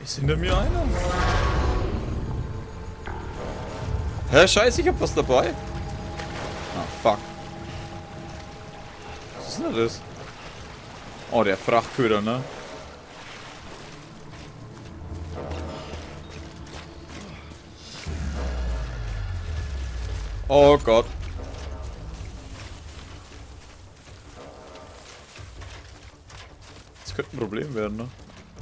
Ist hinter mir einer? Hä, scheiße, ich hab was dabei. Ah, fuck. Was ist denn das? Oh, der Frachtköder, ne? Oh Gott. Das könnte ein Problem werden, ne?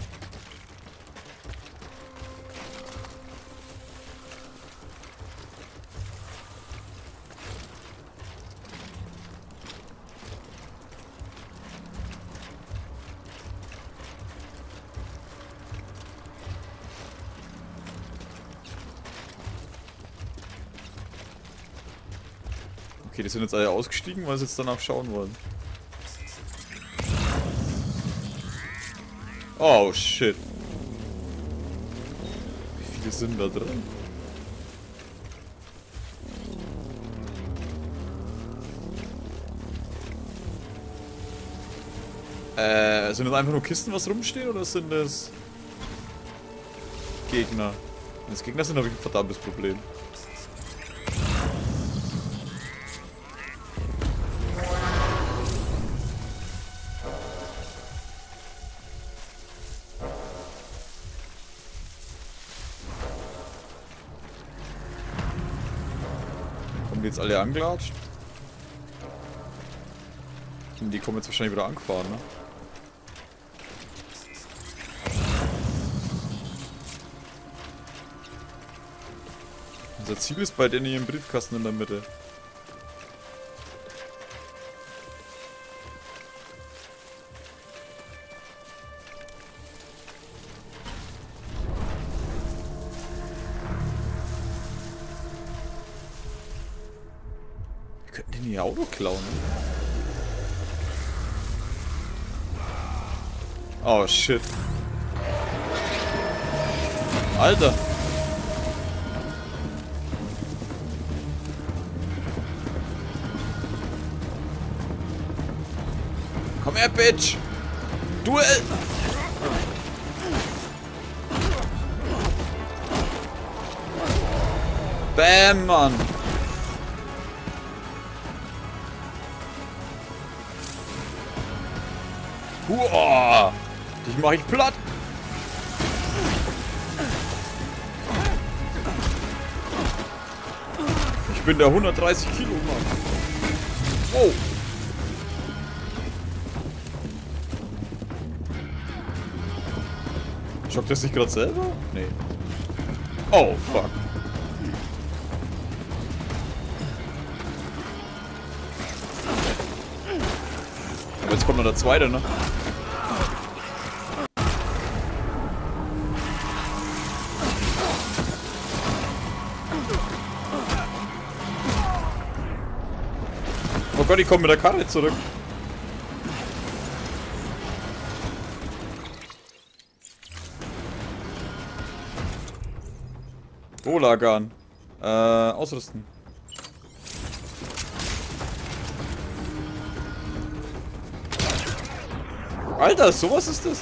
Okay, die sind jetzt alle ausgestiegen, weil sie jetzt danach schauen wollen. Oh shit. Wie viele sind da drin? Sind das einfach nur Kisten, was rumstehen, oder sind das Gegner? Wenn das Gegner sind, habe ich ein verdammtes Problem. Kommen die jetzt alle angelatscht? Und die kommen jetzt wahrscheinlich wieder angefahren, ne? Unser Ziel ist bei denen hier im Briefkasten in der Mitte. Wir könnten denen ihr Auto klauen. Oh shit. Alter. Komm her, Bitch! Duell! Bam, Mann! Huah! Dich mach ich platt! Ich bin der 130 Kilo Mann. Oh! Schockt er sich gerade selber? Nee. Oh, fuck. Aber jetzt kommt noch der zweite, ne? Oh Gott, ich komme mit der Karre zurück. Lagern. Ausrüsten. Alter, sowas ist das?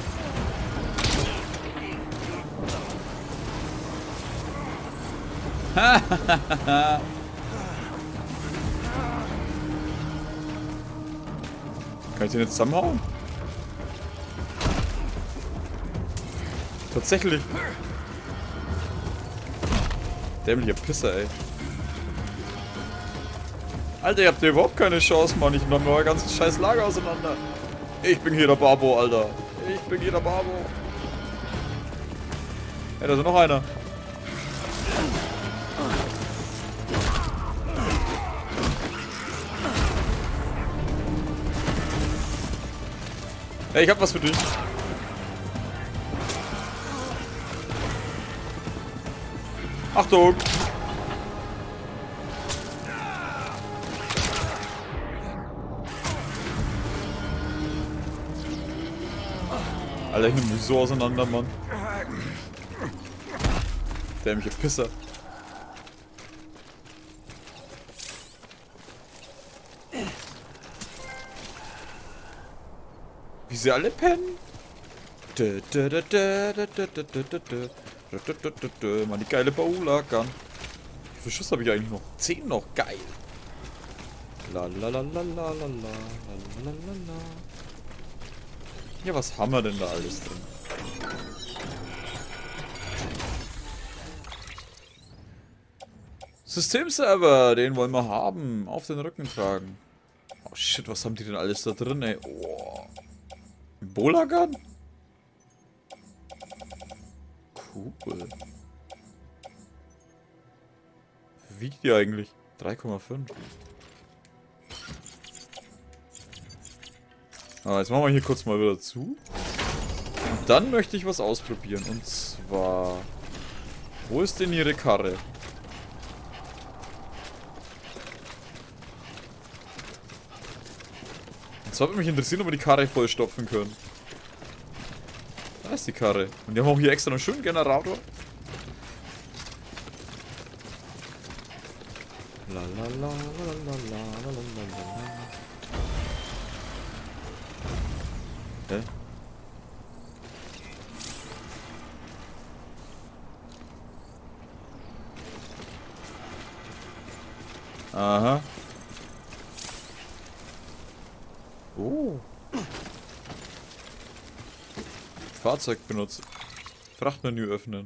Kann ich den jetzt zusammenhauen? Tatsächlich. Dämlicher Pisser, ey. Alter, ihr habt hier überhaupt keine Chance, Mann. Ich nehme euer ganzes scheiß Lager auseinander. Ich bin hier der Babo, Alter. Ich bin hier der Babo. Hey, da ist noch einer. Hey, ich hab was für dich. Achtung! Alter, ich nehm mich so auseinander, Mann. Dämliche Pisser. Wie sie alle pennen? Mann, die geile Baulagan. Wie viel Schuss habe ich eigentlich noch? 10 noch, geil. Lalalalalalala. Ja, was haben wir denn da alles drin? Systemserver, den wollen wir haben. Auf den Rücken tragen. Oh shit, was haben die denn alles da drin, ey? Oh. Bolagan? Cool. Wie wiegt die eigentlich? 3,5. Ah, jetzt machen wir hier kurz mal wieder zu. Und dann möchte ich was ausprobieren. Und zwar... Wo ist denn ihre Karre? Jetzt würde mich interessieren, ob wir die Karre vollstopfen können. Da ist die Karre. Und die haben auch hier extra einen schönen Generator. Hä? Aha. Oh. Fahrzeug benutzen. Frachtmenü öffnen.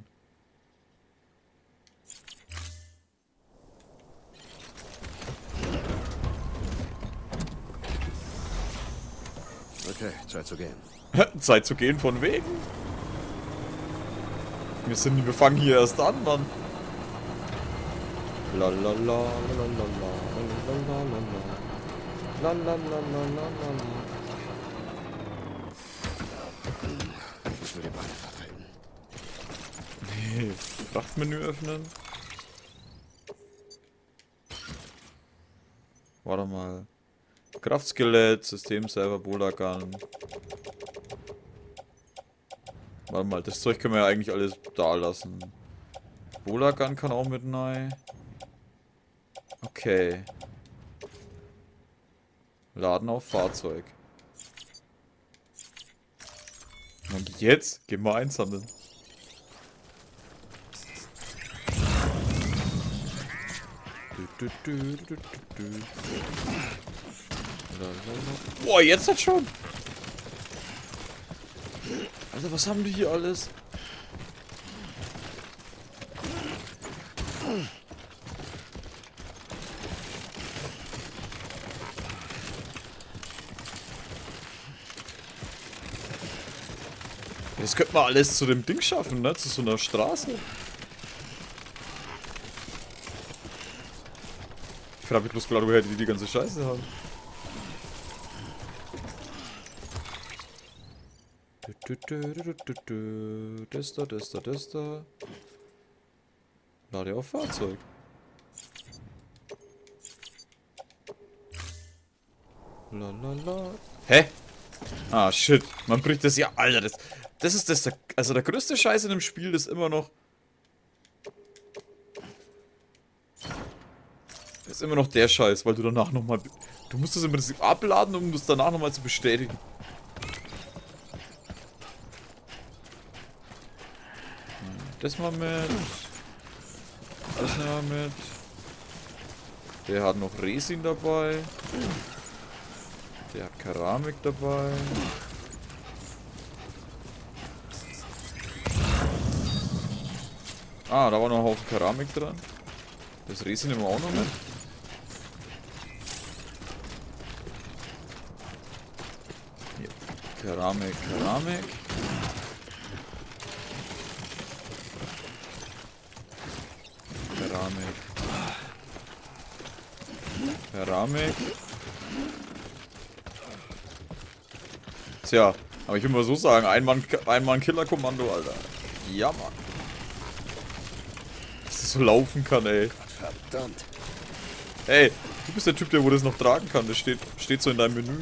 Okay, Zeit zu gehen. Zeit zu gehen von wegen. Wir fangen hier erst an, Mann. Lalalala. Ich will die Beine vertreten. Nee, Frachtmenü öffnen. Warte mal. Kraftskelett, Systemserver, Bolagan. Warte mal, das Zeug können wir ja eigentlich alles da lassen. Bolagan kann auch mit rein. Okay. Laden auf Fahrzeug. Und jetzt gehen wir einsammeln. Boah, jetzt hat schon. Alter, was haben die hier alles? Das könnte man alles zu dem Ding schaffen, ne? Zu so einer Straße. Ich frage mich bloß gerade, woher die ganze Scheiße haben. Das da. Lade auf Fahrzeug. Lalala. Hä? Ah, shit. Man bricht das ja. Alter, das ist das. Also der größte Scheiß in dem Spiel ist immer noch. Ist immer noch der Scheiß, weil du danach nochmal. Du musst das im Prinzip abladen, um das danach nochmal zu bestätigen. Das mal mit. Das mal mit. Der hat noch Resin dabei. Der hat Keramik dabei. Ah, da war noch ein Haufen Keramik dran. Das Resin nehmen wir auch noch mit. Hier. Keramik, Keramik. Keramik. Keramik. Tja, aber ich will mal so sagen, ein Mann Killer-Kommando, Alter. Ja, Mann. Dass das so laufen kann, ey. Verdammt. Ey, du bist der Typ, der wo das noch tragen kann. Das steht so in deinem Menü.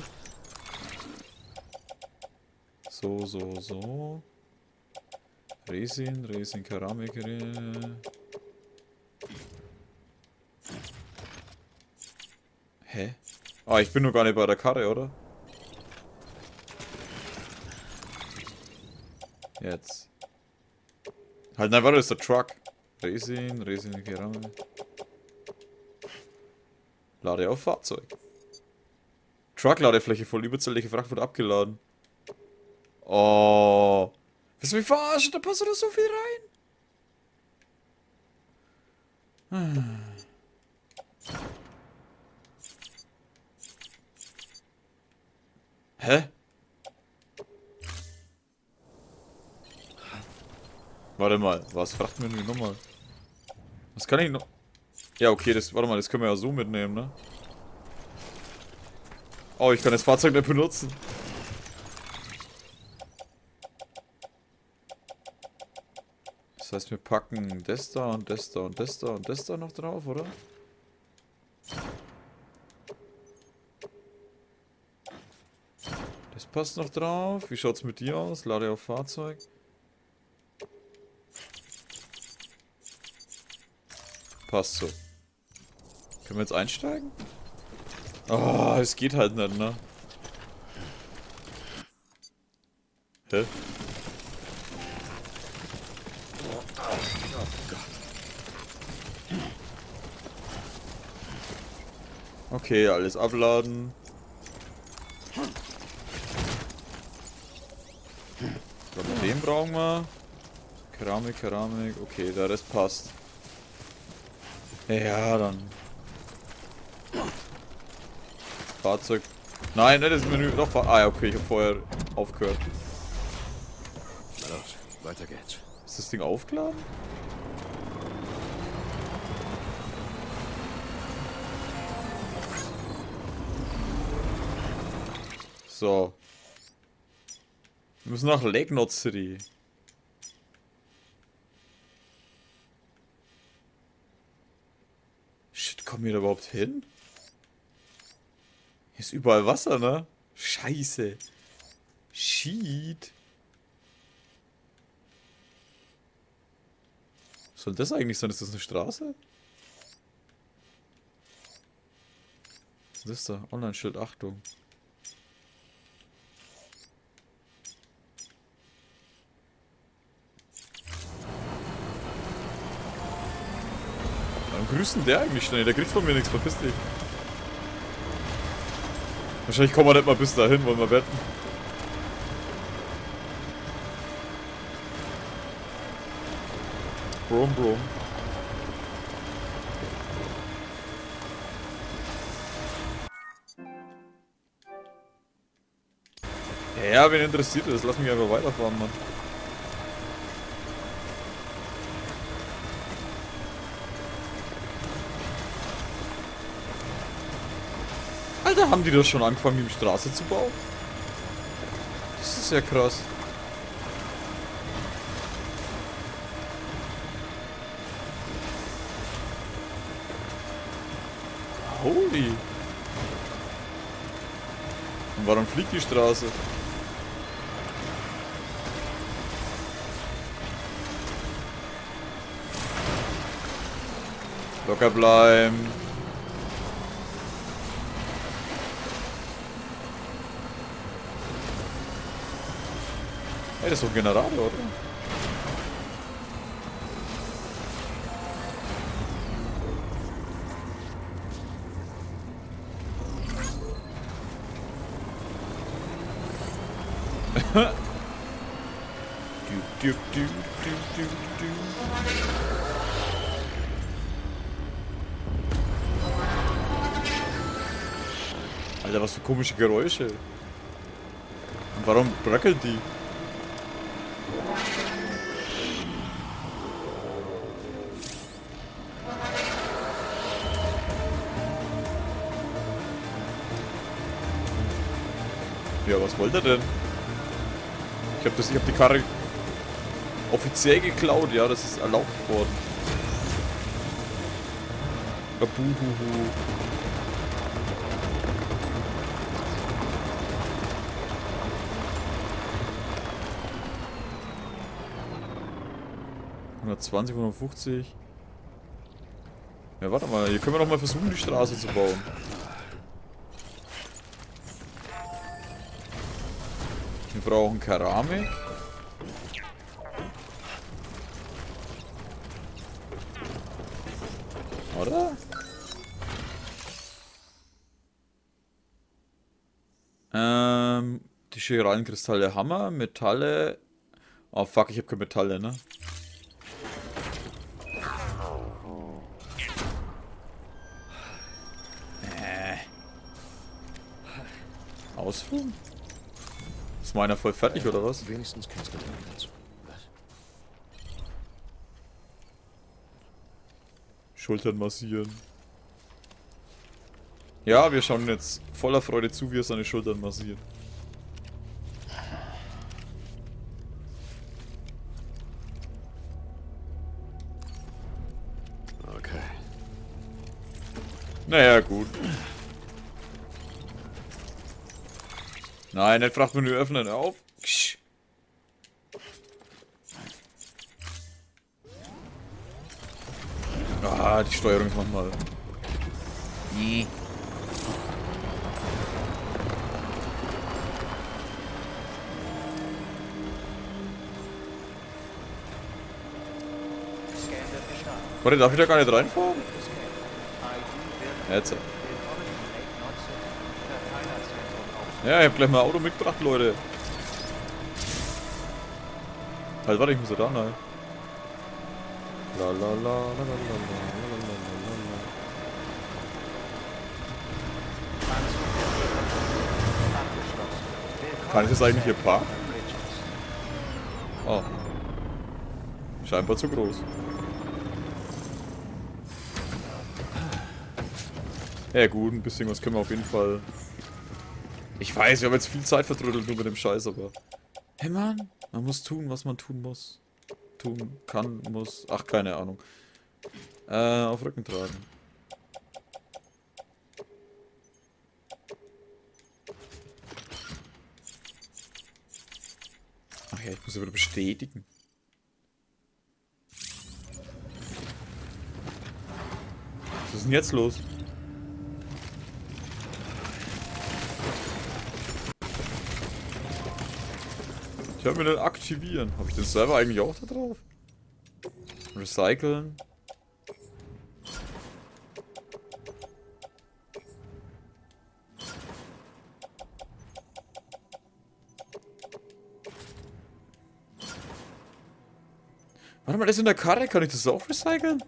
So. Resin, Keramik. Hä? Ah, ich bin nur gar nicht bei der Karre, oder? Jetzt. Halt, nein, warte, das ist der Truck. Resin, Keramik. Lade auf Fahrzeug. Truck-Ladefläche voll, überzählige Fracht wird abgeladen. Oh. Willst du mich verarschen? Da passt doch so viel rein. Hä? Warte mal, was fragt mir nochmal? Was kann ich noch? Ja, okay, das, warte mal, das können wir ja so mitnehmen, ne? Oh, ich kann das Fahrzeug nicht benutzen. Das heißt, wir packen das da und das da und das da und das da noch drauf, oder? Das passt noch drauf. Wie schaut's mit dir aus? Lade auf Fahrzeug. Passt so. Können wir jetzt einsteigen? Oh, es geht halt nicht, ne? Hä? Okay, alles abladen. Ich glaube, den brauchen wir. Keramik. Okay, der Rest passt. Ja, dann. Fahrzeug. Nein, nicht das Menü. Doch, ah ja, okay, ich habe vorher aufgehört. Na los, weiter geht's. Ist das Ding aufgeladen? So. Wir müssen nach Lake Knot City. Shit, kommen wir da überhaupt hin? Hier ist überall Wasser, ne? Scheiße. Shit. Was soll das eigentlich sein? Ist das eine Straße? Was ist das da? Online-Schild, Achtung. Warum grüßt denn der eigentlich schnell? Der kriegt von mir nichts, verpiss dich. Wahrscheinlich kommen wir nicht mal bis dahin, wollen wir wetten. Brom. Ja, wen interessiert das? Lass mich einfach weiterfahren, Mann. Alter, haben die das schon angefangen, die Straße zu bauen? Das ist ja krass. Holy. Und warum fliegt die Straße? Locker bleiben. Ey, das ist doch ein Generator, oder? Alter, was für komische Geräusche. Und warum bröckelt die? Ja, was wollt ihr denn? Ich hab die Karre offiziell geklaut, ja, das ist erlaubt worden. Buhuhu. ...120, 150... Ja, warte mal, hier können wir doch mal versuchen, die Straße zu bauen. Wir brauchen Keramik. Oder? Die Chiralenkristalle Hammer, Metalle. Oh fuck, ich habe keine Metalle, ne? Ausführen? Ist meiner voll fertig oder was? Wenigstens kennst du den dazu. Was? Schultern massieren. Ja, wir schauen jetzt voller Freude zu, wie er seine Schultern massiert. Okay. Naja, gut. Nein, nicht Frachtmenü öffnen, hör auf. Ksch. Ah, die Steuerung ist manchmal. Nee. Warte, darf ich da gar nicht reinfahren? Jetzt. Ja, ich hab gleich mal ein Auto mitgebracht, Leute. Halt, warte, ich muss da rein. La la la la la la la la. Kann ich das eigentlich hier parken? Oh. Scheinbar zu groß. Ja gut, ein bisschen was können wir auf jeden Fall. Ich weiß, wir haben jetzt viel Zeit vertrödelt nur mit dem Scheiß, aber... Hey Mann, man muss tun, was man tun muss. Tun kann, muss... Ach, keine Ahnung. Auf Rücken tragen. Ach ja, ich muss ja wieder bestätigen. Was ist denn jetzt los? Terminal aktivieren. Habe ich den Server eigentlich auch da drauf? Recyceln. Warte mal, das ist in der Karre. Kann ich das auch recyceln?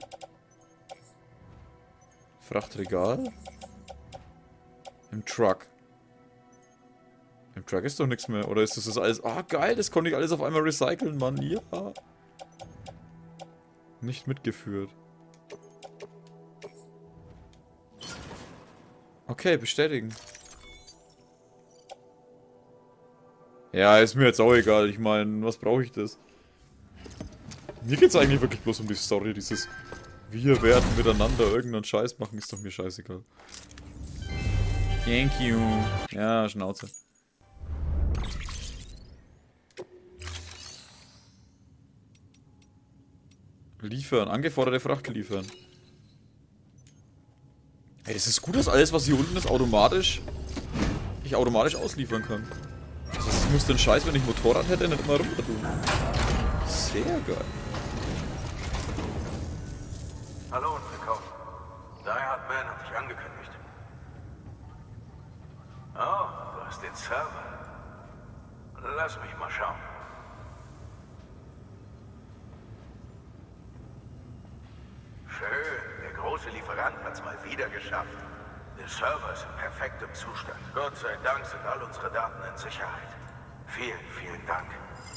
Frachtregal. Im Truck. Im Truck ist doch nichts mehr. Oder ist das alles... Ah, geil, das konnte ich alles auf einmal recyceln, Mann. Ja. Nicht mitgeführt. Okay, bestätigen. Ja, ist mir jetzt auch egal. Ich meine, was brauche ich das? Mir geht's eigentlich wirklich bloß um die Story. Dieses wir werden miteinander irgendeinen Scheiß machen, ist doch mir scheißegal. Thank you. Ja, Schnauze. Liefern. Angeforderte Fracht liefern. Ey, das ist gut, dass alles, was hier unten ist, ich automatisch ausliefern kann. Das heißt, ich muss den Scheiß, wenn ich Motorrad hätte, nicht immer runter tun. Sehr geil. Hallo und willkommen. Die Hard Man hat dich angekündigt. Oh, du hast den Server. Lass mich mal schauen. Schön, der große Lieferant hat's mal wieder geschafft. Der Server ist in perfektem Zustand. Gott sei Dank sind all unsere Daten in Sicherheit. Vielen, vielen Dank.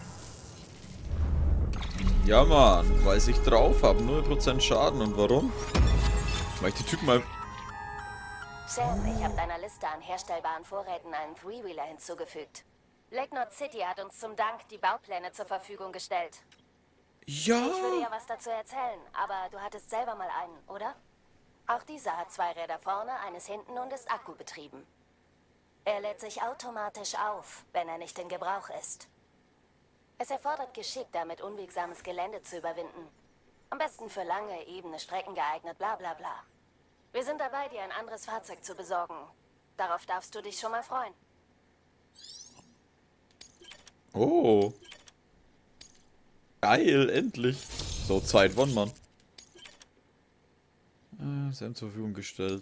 Ja, Mann, weil ich drauf habe. 0% Schaden. Und warum? Weil ich die Typen mal... Sam, ich habe deiner Liste an herstellbaren Vorräten einen Three-Wheeler hinzugefügt. Lake Knot City hat uns zum Dank die Baupläne zur Verfügung gestellt. Ja! Ich würde ja was dazu erzählen, aber du hattest selber mal einen, oder? Auch dieser hat 2 Räder vorne, eines hinten und ist akkubetrieben. Er lädt sich automatisch auf, wenn er nicht in Gebrauch ist. Es erfordert Geschick, damit unwegsames Gelände zu überwinden. Am besten für lange, ebene Strecken geeignet, bla bla bla. Wir sind dabei, dir ein anderes Fahrzeug zu besorgen. Darauf darfst du dich schon mal freuen. Oh. Geil, endlich. So, Zeit, wann, Mann? Ist einem zur Verfügung gestellt.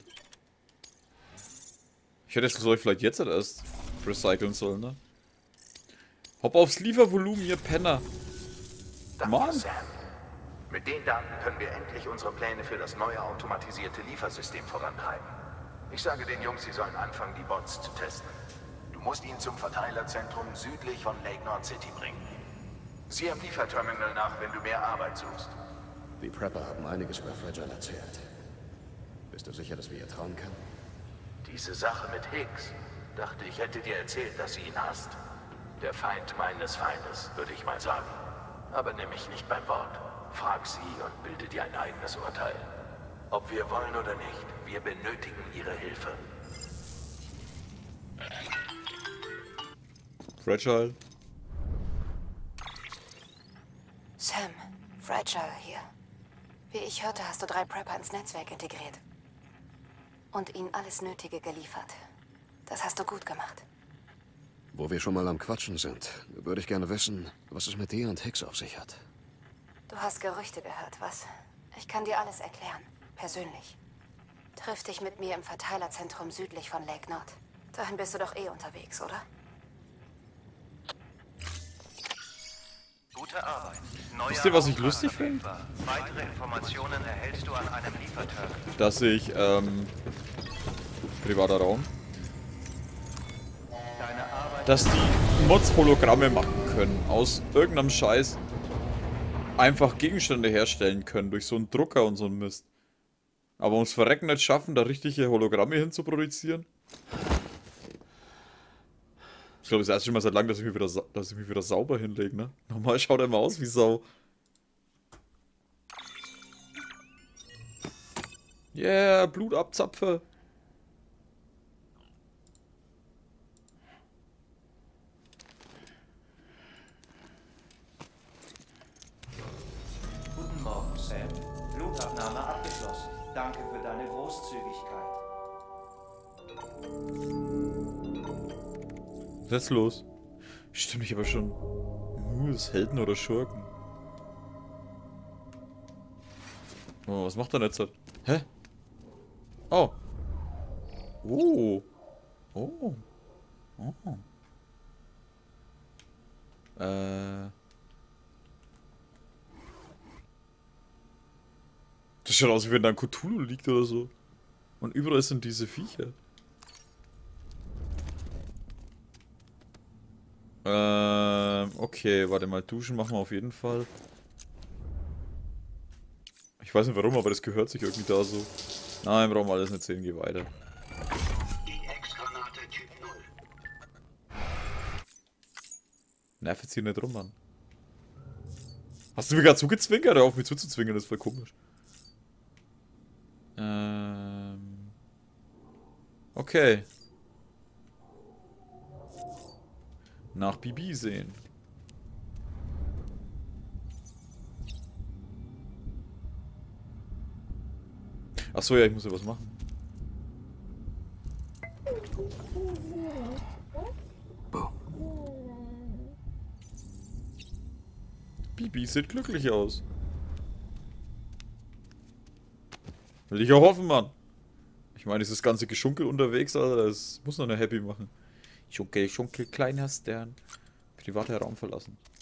Ich hätte es vielleicht jetzt erst recyceln sollen, ne? Hopp aufs Liefervolumen, ihr Penner. Danke, Mann. Sam. Mit den Daten können wir endlich unsere Pläne für das neue automatisierte Liefersystem vorantreiben. Ich sage den Jungs, sie sollen anfangen, die Bots zu testen. Du musst ihn zum Verteilerzentrum südlich von Lake Nord City bringen. Sieh am Lieferterminal nach, wenn du mehr Arbeit suchst. Die Prepper haben einiges über Fragile erzählt. Bist du sicher, dass wir ihr trauen können? Diese Sache mit Higgs. Dachte, ich hätte dir erzählt, dass sie ihn hasst. Der Feind meines Feindes, würde ich mal sagen. Aber nimm mich nicht beim Wort. Frag sie und bilde dir ein eigenes Urteil. Ob wir wollen oder nicht, wir benötigen ihre Hilfe. Fragile. Sam, Fragile hier. Wie ich hörte, hast du 3 Prepper ins Netzwerk integriert. Und ihnen alles Nötige geliefert. Das hast du gut gemacht. Wo wir schon mal am Quatschen sind, würde ich gerne wissen, was es mit dir und Higgs auf sich hat. Du hast Gerüchte gehört, was? Ich kann dir alles erklären. Persönlich. Triff dich mit mir im Verteilerzentrum südlich von Lake Nord. Dahin bist du doch eh unterwegs, oder? Gute Arbeit. Neuer Wisst ihr, was ich Auftrag lustig finde? verfügbar. Weitere Informationen erhältst du an einem Lieferterminal. Dass ich, privater Raum, Deine Arbeit dass die Mods Hologramme machen können. Aus irgendeinem Scheiß einfach Gegenstände herstellen können. Durch so einen Drucker und so einen Mist. Aber ums Verrecken nicht schaffen, da richtige Hologramme hinzuproduzieren. Ich glaube, das erste Mal seit langem, dass ich mich wieder sauber hinlege, ne? Normal schaut er immer aus wie Sau. Yeah, Blut abzapfe. Guten Morgen, Sam. Blutabnahme abgeschlossen. Danke für deine Großzügigkeit. Was ist jetzt los? Stimmt, ich aber schon. Ist Helden oder Schurken? Oh, was macht er jetzt? Hä? Oh. Oh. Oh. Oh. Das schaut aus, wie wenn da ein Cthulhu liegt oder so. Und überall sind diese Viecher. Okay, warte mal, duschen machen wir auf jeden Fall. Ich weiß nicht warum, aber das gehört sich irgendwie da so. Nein, brauchen wir alles nicht sehen, geh weiter. Nerv jetzt hier nicht rum, Mann. Hast du mir gerade zugezwinkert? Hör auf, mich zuzuzwingen, das ist voll komisch. Okay. Nach Bibi sehen. Achso, ja, ich muss ja was machen. Bibi sieht glücklich aus. Will ich auch hoffen, Mann. Ich meine, dieses ganze Geschunkel unterwegs, Alter, das muss noch eine Happy machen. Schunkel, Schunkel, kleiner Stern. Privater Raum verlassen.